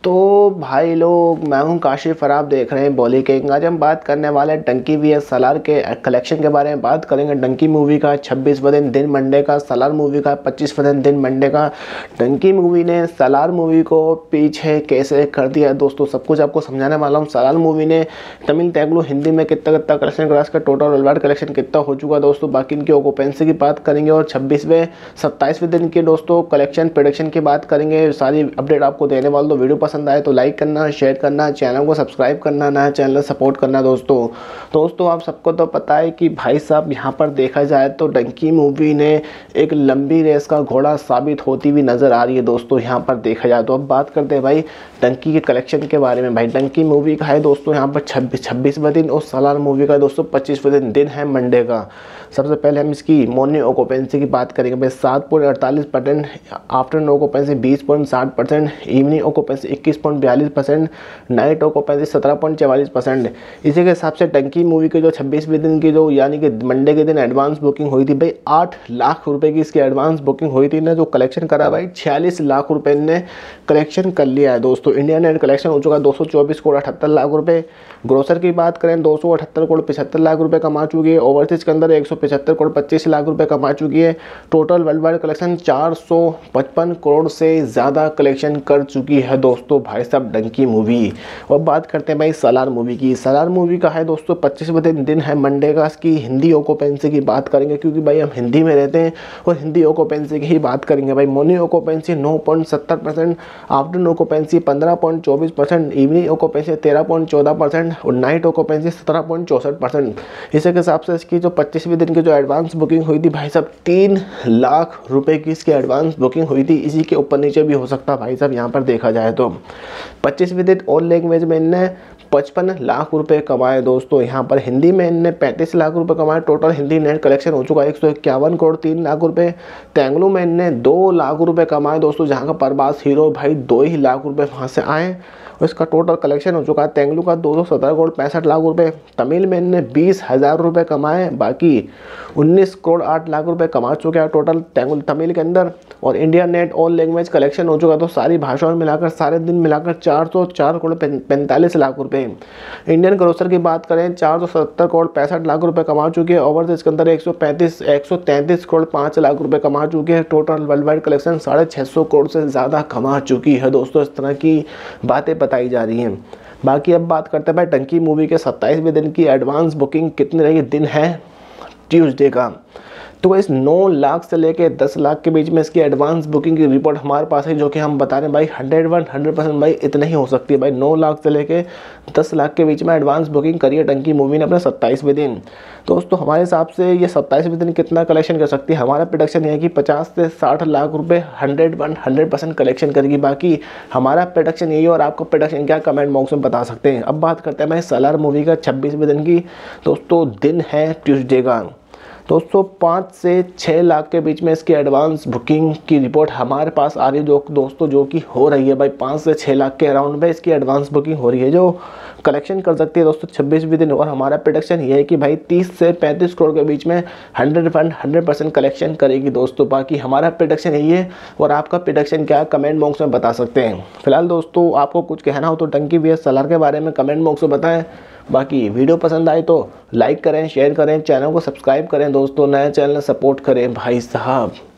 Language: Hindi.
तो भाई लोग, मैं हूं काशिफ और आप देख रहे हैं बॉली किंग। आज हम बात करने वाले हैं डंकी वीएस सलार के कलेक्शन के बारे में बात करेंगे। डंकी मूवी का 26वां दिन मंडे का, सलार मूवी का 25वां दिन मंडे का। डंकी मूवी ने सलार मूवी को पीछे कैसे कर दिया दोस्तों, सब कुछ आपको समझाने वाला हूँ। सलार मूवी ने तमिल, तेलुगु, हिंदी में कितना कलेक्शन करा, इसका टोटल वर्ल्ड वाइड कलेक्शन कितना हो चुका दोस्तों। बाकी इनकी ऑक्यूपेंसी की बात करेंगे और 27वें दिन के दोस्तों कलेक्शन प्रोडक्शन की बात करेंगे। सारी अपडेट आपको देने वाला। तो वीडियो पसंद आए तो लाइक करना, शेयर करना, चैनल को सब्सक्राइब करना, नया चैनल सपोर्ट करना दोस्तों आप सबको तो पता है कि भाई साहब यहाँ पर देखा जाए तो डंकी मूवी ने एक लंबी रेस का घोड़ा साबित होती हुई नज़र आ रही है दोस्तों। यहाँ पर देखा जाए तो अब बात करते हैं भाई डंकी के कलेक्शन के बारे में। भाई डंकी मूवी का है दोस्तों यहाँ पर 26वां दिन और सलार मूवी का दोस्तों 25वां दिन है मंडे का। सबसे पहले हम इसकी मॉर्निंग ऑक्यूपेंसी की बात करेंगे भाई 7.48%, afternoon occupancy 20.60%, evening occupancy 21.42%, night occupancy 17.44%। इसी के हिसाब से डंकी मूवी के जो 26वें दिन की जो यानी कि मंडे के दिन एडवांस बुकिंग हुई थी भाई 8 लाख रुपए की इसकी एडवांस बुकिंग हुई थी ना। जो कलेक्शन करा भाई 46 लाख रुपए ने कलेक्शन कर लिया है दोस्तों। इंडिया नेट कलेक्शन हो चुका 224 करोड़ 78 लाख रुपए। ग्रोसर की बात करें 278 करोड़ 75 लाख रुपए कमा चुकी है। ओवरसीज के अंदर 175 करोड़ 25 लाख रुपए कमा चुकी है। Total world wide collection 455 crore से ज़्यादा कलेक्शन कर चुकी है दोस्तों भाई साहब डंकी मूवी। और बात करते हैं भाई सलार मूवी की। सलार मूवी का है दोस्तों 25वां दिन है मंडे का। इसकी हिंदी ऑक्यूपेंसी की बात करेंगे क्योंकि भाई हम हिंदी में रहते हैं और हिंदी ऑक्यूपेंसी की ही बात करेंगे भाई। Morning occupancy 9.70%, afternoon occupancy 15.24%, evening occupancy 13.14% और नाइट ऑक्यूपेंसी 17.64%। इसी के हिसाब से इसकी जो 25वें दिन की जो एडवांस बुकिंग हुई थी भाई साहब 3 लाख रुपए की इसकी एडवांस बुकिंग हुई थी। इसी के ऊपर नीचे भी हो सकता भाई साहब यहाँ पर देखा जाए तो। 25वें दिन ऑल लैंग्वेज में इनने 55 लाख रुपए कमाए दोस्तों। यहाँ पर हिंदी में इनने 35 लाख रुपए कमाए। टोटल हिंदी नेट कलेक्शन हो चुका है 151 करोड़ 3 लाख रुपए। तेलुगु में इनने 2 लाख रुपए कमाए दोस्तों, जहाँ का प्रभास हीरो भाई 2 ही लाख रुपए वहाँ से आए और इसका टोटल कलेक्शन हो चुका है तेलुगु का 217 करोड़ 65 लाख रुपए। तमिल में इनने 20,000 रुपये कमाए, बाकी 19 करोड़ 8 लाख रुपए कमा चुके हैं टोटल तमिल के अंदर। और India net all language collection हो चुका तो सारी भाषाओं में मिलाकर सारे दिन मिलाकर 404 करोड़ 45 लाख रुपए। इंडियन ग्रोसर की बात करें 470 करोड़ 65 लाख रुपए कमा चुके हैं। ओवरसीज के अंदर 133 करोड़ 5 लाख रुपए कमा चुके हैं। Total world wide collection 650 crore से ज़्यादा कमा चुकी है दोस्तों। इस तरह की बातें बताई जा रही हैं। बाकी अब बात करते हैं भाई डंकी मूवी के 27वें दिन की एडवांस बुकिंग कितनी रही। दिन है ट्यूसडे का। तो इस 9 लाख से लेके 10 लाख के बीच में इसकी एडवांस बुकिंग की रिपोर्ट हमारे पास है, जो कि हम बता रहे हैं भाई 100% भाई इतना ही हो सकती है भाई। 9 लाख से लेके 10 लाख के बीच में एडवांस बुकिंग करी है डंकी मूवी ने अपने 27वें दिन। दोस्तों हमारे हिसाब से ये 27वें दिन कितना कलेक्शन कर सकती है, हमारा प्रोडक्शन ये है कि 50 से 60 लाख रुपए 100% कलेक्शन करेगी। बाकी हमारा प्रोडक्शन यही है और आपका प्रोडक्शन क्या कमेंट बॉक्स में बता सकते हैं। अब बात करते हैं भाई सलार मूवी का 26वें दिन की। दोस्तों दिन है ट्यूसडे का। दोस्तों 5 से 6 लाख के बीच में इसकी एडवांस बुकिंग की रिपोर्ट हमारे पास आ रही है दोस्तों, जो कि हो रही है भाई 5 से 6 लाख के अराउंड में इसकी एडवांस बुकिंग हो रही है, जो कलेक्शन कर सकती है दोस्तों 26वें दिन। और हमारा प्रोडक्शन ये है कि भाई 30 से 35 करोड़ के बीच में 100% कलेक्शन करेगी दोस्तों। बाकी हमारा प्रोडक्शन यही है और आपका प्रोडक्शन क्या है कमेंट बॉक्स में बता सकते हैं। फिलहाल दोस्तों आपको कुछ कहना हो तो डंकी वीएस सलार के बारे में कमेंट बॉक्स में बताएं। बाकी वीडियो पसंद आए तो लाइक करें, शेयर करें, चैनल को सब्सक्राइब करें दोस्तों, नया चैनल सपोर्ट करें भाई साहब।